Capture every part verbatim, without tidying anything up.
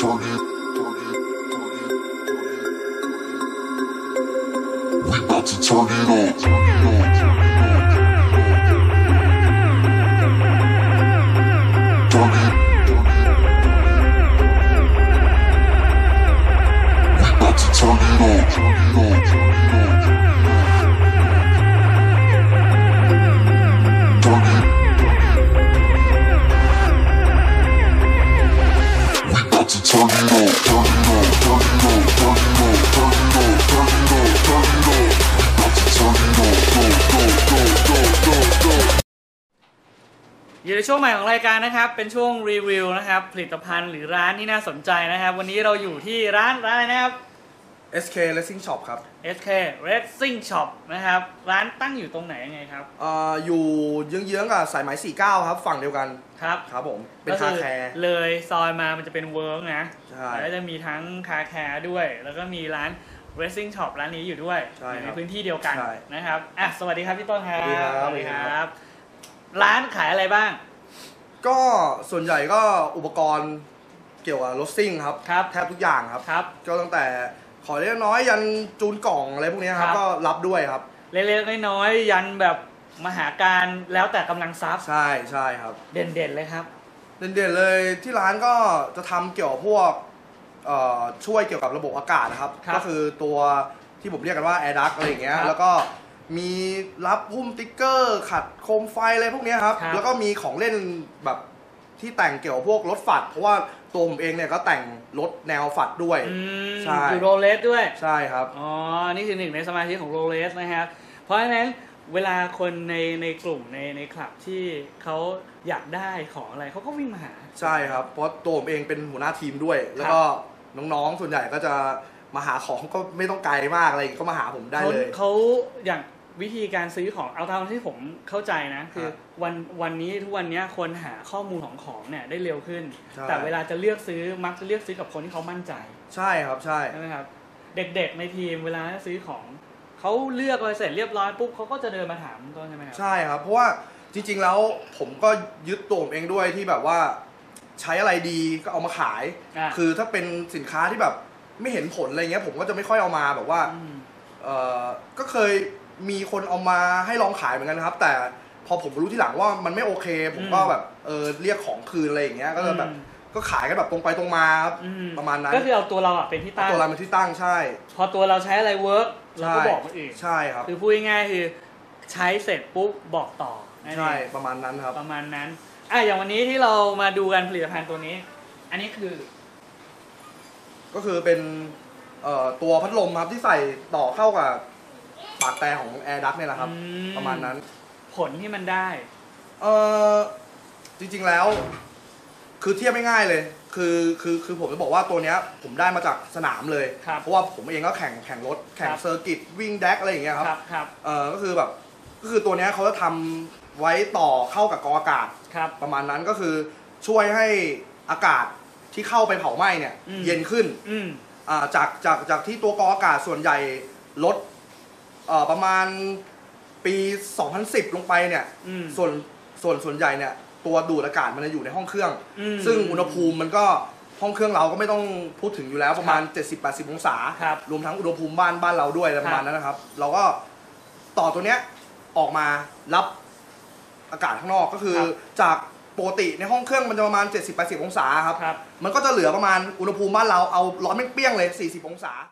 อยู่ในช่วงใหม่ของรายการนะครับเป็นช่วงรีวิวนะครับผลิตภัณฑ์หรือร้านที่น่าสนใจนะครับวันนี้เราอยู่ที่ร้านร้านอะไรนะครับเอส เค Racing Shop ครับเอส เค Racing Shop นะครับร้านตั้งอยู่ตรงไหนยังไงครับอ่าอยู่เยื้องๆกับสายไหมสี่สิบเก้าครับฝั่งเดียวกันครับครับผมเป็นคาแคร์เลยซอยมามันจะเป็นเวิร์กนะใช่แล้วจะมีทั้งคาแคร์ด้วยแล้วก็มีร้าน Racing Shop ร้านนี้อยู่ด้วยในพื้นที่เดียวกันนะครับอ่ะสวัสดีครับพี่ต้นครับสวัสดีครับร้านขายอะไรบ้างก็ส่วนใหญ่ก็อุปกรณ์เกี่ยวกับรถซิ่งครับแทบทุกอย่างครับครับก็ตั้งแต่ขอเล็กน้อยยันจูนกล่องอะไรพวกนี้ครับก็รับด้วยครับเล็กๆน้อยๆยันแบบมหาการแล้วแต่กำลังทรัพย์ใช่ใช่ครับเด่นๆเลยครับเด่นๆเลยที่ร้านก็จะทำเกี่ยวกับพวกช่วยเกี่ยวกับระบบอากาศนะครับก็คือตัวที่ผมเรียกกันว่า Air Duct อะไรอย่างเงี้ยแล้วก็มีรับหุ้มติ๊กเกอร์ขัดโคมไฟอะไรพวกนี้ครับแล้วก็มีของเล่นแบบที่แต่งเกี่ยวกับพวกรถฝัดเพราะว่าตัวผมเองเนี่ยก็แต่งรถแนวฝัดด้วยใช่อยู่โรเลสด้วยใช่ครับอ๋อนี่คือหนึ่งในสมาชิกของโรเลสนะครับเพราะฉะนั้นเวลาคนในในกลุ่มในในคลับที่เขาอยากได้ของอะไรเขาก็วิ่งมาหาใช่ครับเพราะตัวผมเองเป็นหัวหน้าทีมด้วยแล้วก็น้องๆส่วนใหญ่ก็จะมาหาของก็ไม่ต้องไกลมากอะไรก็มาหาผมได้เลยเขาอย่างวิธีการซื้อของเอาตามที่ผมเข้าใจนะคือวันวันนี้ทุกวันนี้คนหาข้อมูลของของเนี่ยได้เร็วขึ้นแต่เวลาจะเลือกซื้อมักจะเลือกซื้อกับคนที่เขามั่นใจใช่ครับใช่ใช่ไหมครับเด็กๆในทีมเวลาซื้อของเขาเลือกอะไรเสร็จเรียบร้อยปุ๊บเขาก็จะเดินมาถามต้นใช่ไหมครับใช่ครับเพราะว่าจริงๆแล้วผมก็ยึดตัวผมเองด้วยที่แบบว่าใช้อะไรดีก็เอามาขายคือถ้าเป็นสินค้าที่แบบไม่เห็นผลอะไรเงี้ยผมก็จะไม่ค่อยเอามาแบบว่าเออก็เคยมีคนเอามาให้ลองขายเหมือนกันนะครับแต่พอผมรู้ที่หลังว่ามันไม่โอเคผมก็แบบเออเรียกของคืนอะไรอย่างเงี้ยก็เลยแบบก็ขายกันแบบตรงไปตรงมาประมาณนั้นก็คือเอาตัวเราเป็นที่ตั้งตัวเราเป็นที่ตั้งใช่พอตัวเราใช้อะไรเวิร์กเราก็บอกคนอื่นใช่ครับคือพูดง่ายๆคือใช้เสร็จปุ๊บบอกต่อใช่ประมาณนั้นครับประมาณนั้นอ่ะอย่างวันนี้ที่เรามาดูกันผลิตภัณฑ์ตัวนี้อันนี้คือก็คือเป็นตัวพัดลมครับที่ใส่ต่อเข้ากับปากแต่ของ Air Duct เนี่ยแหละครับประมาณนั้นผลที่มันได้เออจริงๆแล้วคือเทียบไม่ง่ายเลยคือคือคือผมจะบอกว่าตัวเนี้ยผมได้มาจากสนามเลยเพราะว่าผมเองก็แข่งแข่งรถแข่งเซอร์กิตวิ่งแดกอะไรอย่างเงี้ยครับเออก็คือแบบก็คือตัวเนี้ยเขาจะทำไว้ต่อเข้ากับกองอากาศประมาณนั้นก็คือช่วยให้อากาศที่เข้าไปเผาไหม้เนี่ยเย็นขึ้นอ่าจากจากจากที่ตัวกองอากาศส่วนใหญ่ลดประมาณปีสองพันสิบลงไปเนี่ยส่วนส่วนส่วนใหญ่เนี่ยตัวดูดอากาศมันจะอยู่ในห้องเครื่องซึ่งอุณหภูมิมันก็ห้องเครื่องเราก็ไม่ต้องพูดถึงอยู่แล้วประมาณ เจ็ดสิบ แปดสิบ องศารวมทั้งอุณหภูมิบ้านบ้านเราด้วยประมาณนั้นนะครับเราก็ต่อตัวเนี้ยออกมารับอากาศข้างนอกก็คือจากปกติในห้องเครื่องมันจะประมาณ เจ็ดสิบ แปดสิบ องศาครับมันก็จะเหลือประมาณอุณหภูมิบ้านเราเอาร้อนเปรี้ยงเลยสี่สิบองศา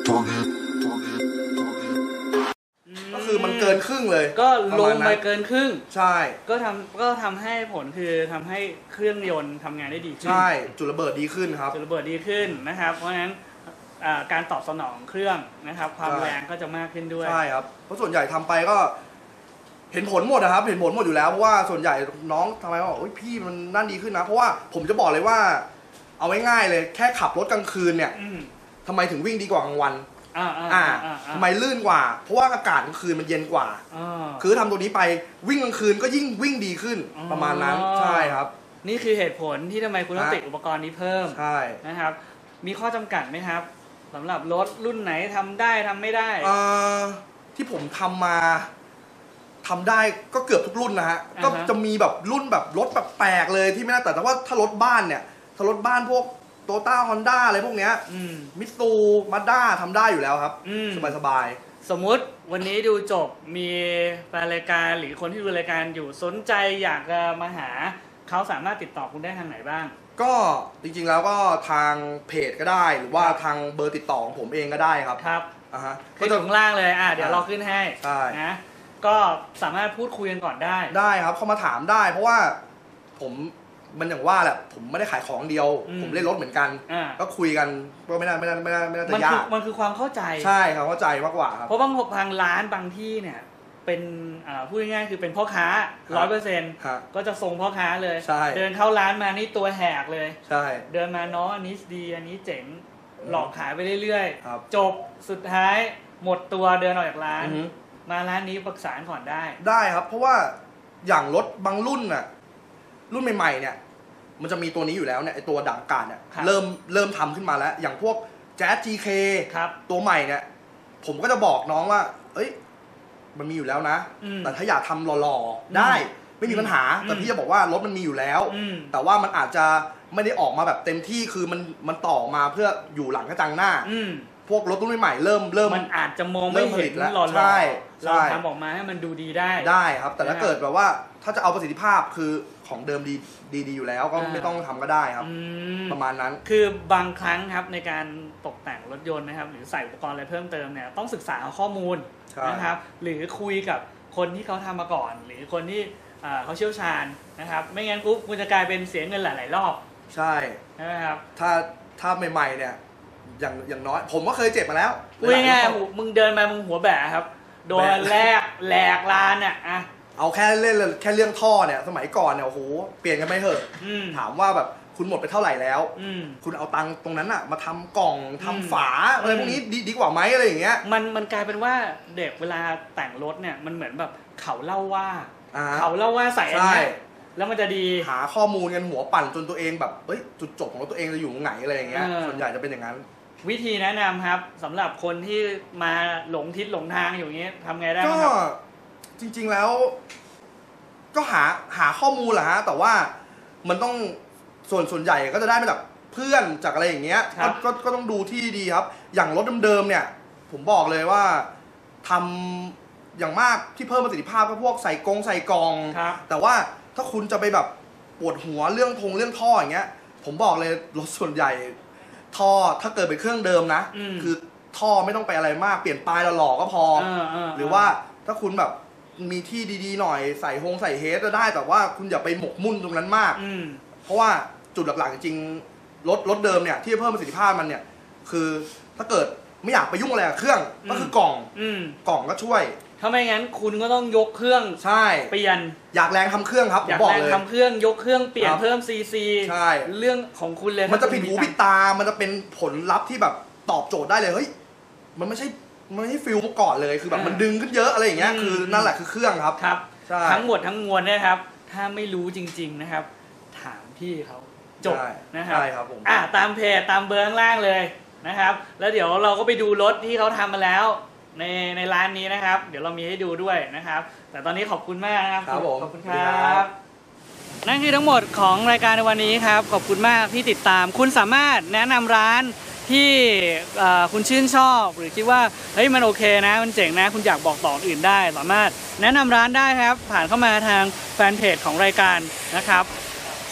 ก็คือมันเกินครึ่งเลยก็ลงไปเกินครึ่งใช่ก็ทำก็ทำให้ผลคือทำให้เครื่องยนต์ทำงานได้ดีขึ้นใช่จุดระเบิดดีขึ้นครับจุดระเบิดดีขึ้นนะครับเพราะฉะนั้นการตอบสนองเครื่องนะครับความแรงก็จะมากขึ้นด้วยใช่ครับเพราะส่วนใหญ่ทำไปก็เห็นผลหมดนะครับเห็นผลหมดอยู่แล้วเพราะว่าส่วนใหญ่น้องทำไมบอกโอ้ยพี่มันนั่นดีขึ้นนะเพราะว่าผมจะบอกเลยว่าเอาง่ายๆเลยแค่ขับรถกลางคืนเนี่ยทำไมถึงวิ่งดีกว่ากลางวันอ่าอ่าทำไมลื่นกว่าเพราะว่าอากาศกลางคืนมันเย็นกว่าคือทำตัวนี้ไปวิ่งกลางคืนก็ยิ่งวิ่งดีขึ้นประมาณนั้นใช่ครับนี่คือเหตุผลที่ทำไมคุณต้องติดอุปกรณ์นี้เพิ่มใช่นะครับมีข้อจำกัดไหมครับสำหรับรถรุ่นไหนทำได้ทำไม่ได้ที่ผมทำมาทำได้ก็เกือบทุกรุ่นนะฮะก็จะมีแบบรุ่นแบบรถแบบแปลกเลยที่ไม่น่าแต่แต่ว่าถ้ารถบ้านเนี่ยถ้ารถบ้านพวกโตโยต้าฮอนด้าอะไรพวกเนี้ยมิตซูมาด้าทำได้อยู่แล้วครับสบายสบายสมมุติวันนี้ดูจบมีแฟนรายการหรือคนที่ดูรายการอยู่สนใจอยากจะมาหาเขาสามารถติดต่อคุณได้ทางไหนบ้างก็จริงๆแล้วก็ทางเพจก็ได้หรือว่าทางเบอร์ติดต่อของผมเองก็ได้ครับครับอ่าฮะขึ้นอยู่ข้างล่างเลยอ่ะเดี๋ยวเราขึ้นให้นะก็สามารถพูดคุยกันก่อนได้ได้ครับเข้ามาถามได้เพราะว่าผมมันอย่างว่าแหละผมไม่ได้ขายของเดียวผมเล่นรถเหมือนกันก็คุยกันก็ไม่น่าไม่น่าไม่น่าไม่น่าจะยากมันคือความเข้าใจใช่ครับเข้าใจมากกว่าครับเพราะบางทางร้านบางที่เนี่ยเป็นพูดง่ายๆคือเป็นพ่อค้าร้อยเปอร์เซ็นต์ก็จะส่งพ่อค้าเลยเดินเข้าร้านมานี่ตัวแหกเลยใช่เดินมาน้องอันนี้ดีอันนี้เจ๋งหลอกขายไปเรื่อยๆจบสุดท้ายหมดตัวเดินออกจากร้านมาร้านนี้ปรึกษาก่อนได้ได้ครับเพราะว่าอย่างรถบางรุ่นน่ะรุ่นใหม่ๆเนี่ยมันจะมีตัวนี้อยู่แล้วเนี่ยไอตัวดักอากาศเนี่ยเริ่มเริ่มทำขึ้นมาแล้วอย่างพวกแจ๊ส จี เค ตัวใหม่เนี่ยผมก็จะบอกน้องว่าเอ้ยมันมีอยู่แล้วนะแต่ถ้าอยากทำหล่อๆได้ไม่มีปัญหาแต่พี่จะบอกว่ารถมันมีอยู่แล้วแต่ว่ามันอาจจะไม่ได้ออกมาแบบเต็มที่คือมันมันต่อมาเพื่ออยู่หลังกระจังหน้าพวกรถรุ่นใหม่เริ่มเริ่มมันอาจจะมองไม่เห็นหล่อๆใช่เราทำออกมาให้มันดูดีได้ได้ครับแต่ถ้าเกิดแบบว่าถ้าจะเอาประสิทธิภาพคือของเดิมดีดีดีอยู่แล้วก็ไม่ต้องทำก็ได้ครับประมาณนั้นคือบางครั้งครับในการตกแต่งรถยนต์นะครับหรือใส่อุปกรณ์อะไรเพิ่มเติมเนี่ยต้องศึกษาข้อมูลนะครับหรือคุยกับคนที่เขาทำมาก่อนหรือคนที่เขาเชี่ยวชาญนะครับไม่งั้นปุ๊บคุณจะกลายเป็นเสียเงินหลายๆรอบใช่ใช่ไหมครับถ้าถ้าใหม่ๆเนี่ยอย่างอย่างน้อยผมก็เคยเจ็บมาแล้วพูดง่ายๆมึงเดินมามึงหัวแบะครับโดนแลกแหลกลานเนี่ยอะเอาแค่เล่นแค่เรื่องท่อเนี่ยสมัยก่อนเนี่ยโอ้โหเปลี่ยนกันไม่เหอะถามว่าแบบคุณหมดไปเท่าไหร่แล้วคุณเอาตังค์ตรงนั้นอะมาทำกล่องทำฝาอะไรพวกนี้ดีดีกว่าไหมอะไรอย่างเงี้ยมันมันกลายเป็นว่าเด็กเวลาแต่งรถเนี่ยมันเหมือนแบบเขาเล่าว่าเขาเล่าว่าใส่อันนี้แล้วมันจะดีหาข้อมูลกันหัวปั่นจนตัวเองแบบเอ้ยจุดจบของตัวเองจะอยู่ตรงไหนอะไรอย่างเงี้ยส่วนใหญ่จะเป็นอย่างนั้นวิธีแนะนำครับสำหรับคนที่มาหลงทิศหลงทางอยู่อย่างนี้ทำไงได้ก็จริงๆแล้วก็หาหาข้อมูลแหละฮะแต่ว่ามันต้องส่วนส่วนใหญ่ก็จะได้มาจากเพื่อนจากอะไรอย่างเงี้ยก็ก็ต้องดูที่ดีครับอย่างรถเดิมๆเนี่ยผมบอกเลยว่าทำอย่างมากที่เพิ่มประสิทธิภาพก็พวกใส่กงใส่กองแต่ว่าถ้าคุณจะไปแบบปวดหัวเรื่องทงเรื่องท่ออย่างเงี้ยผมบอกเลยรถส่วนใหญ่ท่อถ้าเกิดเป็นเครื่องเดิมนะคือท่อไม่ต้องไปอะไรมากเปลี่ยนปลายหล่อๆก็พอหรือว่าถ้าคุณแบบมีที่ดีๆหน่อยใส่ฮงใส่เฮดก็ได้แต่ว่าคุณอย่าไปหมกมุ่นตรงนั้นมากเพราะว่าจุดหลักๆจริงๆรถรถเดิมเนี่ยที่เพิ่มประสิทธิภาพมันเนี่ยคือถ้าเกิดไม่อยากไปยุ่งอะไรกับเครื่องก็คือกล่องกล่องก็ช่วยถ้าไม่งั้นคุณก็ต้องยกเครื่องใช่เปลี่ยนอยากแรงทำเครื่องครับอยากแรงทำเครื่องยกเครื่องเปลี่ยนเพิ่มซีซีใช่เรื่องของคุณเลยมันจะผิดหูผิดตามันจะเป็นผลลัพธ์ที่แบบตอบโจทย์ได้เลยเฮ้ยมันไม่ใช่มันไม่ใช่ฟิลเมื่อก่อนเลยคือแบบมันดึงขึ้นเยอะอะไรอย่างเงี้ยคือนั่นแหละคือเครื่องครับครับทั้งหมดทั้งมวลนะครับถ้าไม่รู้จริงๆนะครับถามพี่เขาจบนะครับใช่ครับผมอ่ะตามเพจตามเบอร์ข้างล่างเลยนะครับแล้วเดี๋ยวเราก็ไปดูรถที่เขาทำมาแล้วในในร้านนี้นะครับเดี๋ยวเรามีให้ดูด้วยนะครับแต่ตอนนี้ขอบคุณมากนะครับขอบคุณครับนั่นคือทั้งหมดของรายการในวันนี้ครับขอบคุณมากที่ติดตามคุณสามารถแนะนำร้านที่คุณชื่นชอบหรือคิดว่าเฮ้ยมันโอเคนะมันเจ๋งนะคุณอยากบอกต่ออื่นได้สามารถแนะนำร้านได้ครับผ่านเข้ามาทางแฟนเพจของรายการนะครับค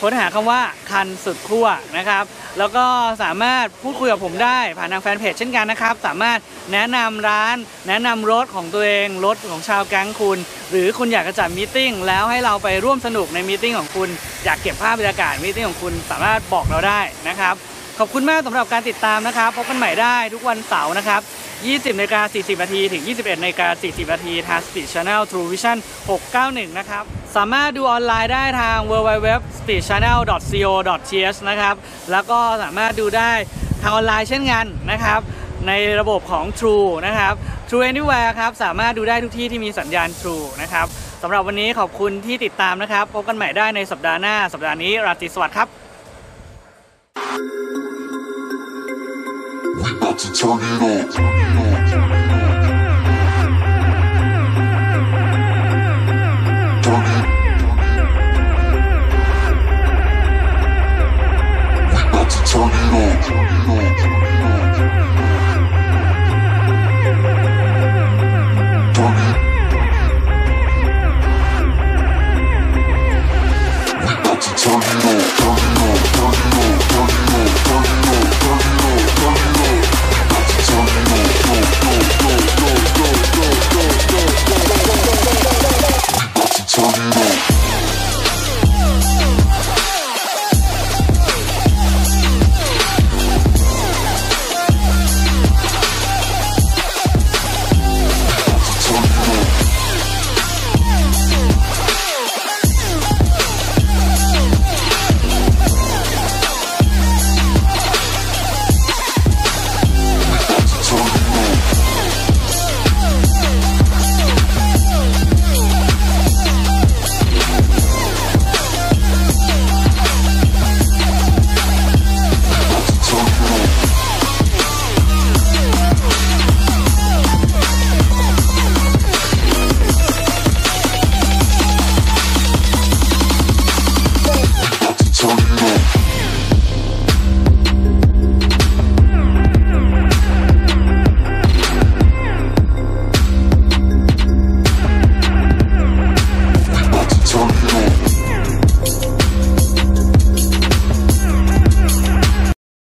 ค้นหาคำว่าคันสุดขั้วนะครับแล้วก็สามารถพูดคุยกับผมได้ผ่านทางแฟนเพจเช่นกันนะครับสามารถแนะนำร้านแนะนำรถของตัวเองรถของชาวแก๊งคุณหรือคุณอยากจะจัดมีตติ้งแล้วให้เราไปร่วมสนุกในมีตติ้งของคุณอยากเก็บภาพบรรยากาศมีตติ้งของคุณสามารถบอกเราได้นะครับขอบคุณมากสำหรับการติดตามนะครับพบกันใหม่ได้ทุกวันเสาร์นะครับยี่สิบนาฬิกาสี่สิบนาทีถึงยี่สิบเอ็ดนาฬิกาสี่สิบนาทีทาง Speed Channel True Vision หกเก้าหนึ่งนะครับสามารถดูออนไลน์ได้ทาง ดับเบิลยู ดับเบิลยู ดับเบิลยู ดอท สปีด ชาแนล ดอท ซี โอ ดอท ที เอช นะครับแล้วก็สามารถดูได้ทางออนไลน์เช่นกันนะครับในระบบของ True นะครับ True Anywhere ครับสามารถดูได้ทุกที่ที่มีสัญญาณ True นะครับสำหรับวันนี้ขอบคุณที่ติดตามนะครับพบกันใหม่ได้ในสัปดาห์หน้าสัปดาห์นี้ราตรีสวัสดิ์ครับ We about to turn it on. Turn it. We about to turn it on.